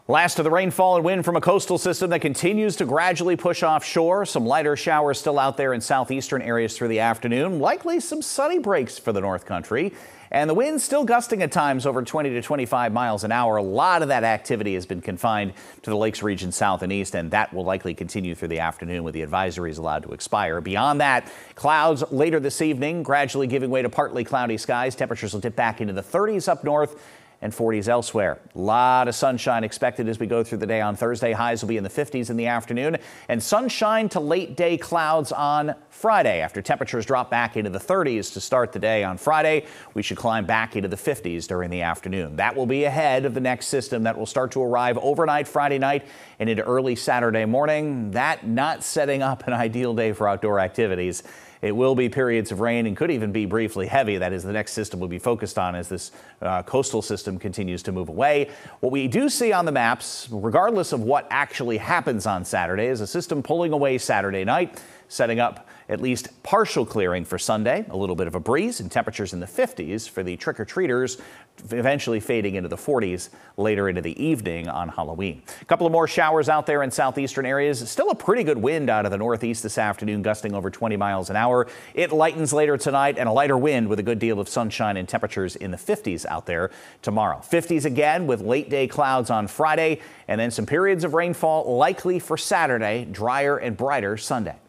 Last of the rainfall and wind from a coastal system that continues to gradually push offshore. Some lighter showers still out there in southeastern areas through the afternoon. Likely some sunny breaks for the North Country. And the wind still gusting at times over 20 to 25 miles an hour. A lot of that activity has been confined to the lakes region south and east, and that will likely continue through the afternoon with the advisories allowed to expire. Beyond that, clouds later this evening, gradually giving way to partly cloudy skies. Temperatures will dip back into the 30s up north and 40s elsewhere. A lot of sunshine expected as we go through the day on Thursday. Highs will be in the 50s in the afternoon, and sunshine to late day clouds on Friday. After temperatures drop back into the 30s to start the day on Friday, we should climb back into the 50s during the afternoon. That will be ahead of the next system that will start to arrive overnight Friday night and into early Saturday morning. That not setting up an ideal day for outdoor activities. It will be periods of rain and could even be briefly heavy. That is, the next system will be focused on as this coastal system continues to move away. What we do see on the maps, regardless of what actually happens on Saturday, is a system pulling away Saturday night, setting up at least partial clearing for Sunday. A little bit of a breeze and temperatures in the 50s for the trick-or-treaters, eventually fading into the 40s later into the evening on Halloween. A couple of more showers out there in southeastern areas. Still a pretty good wind out of the northeast this afternoon, gusting over 20 miles an hour. It lightens later tonight, and a lighter wind with a good deal of sunshine and temperatures in the 50s out there tomorrow. 50s again with late day clouds on Friday, and then some periods of rainfall likely for Saturday, drier and brighter Sunday.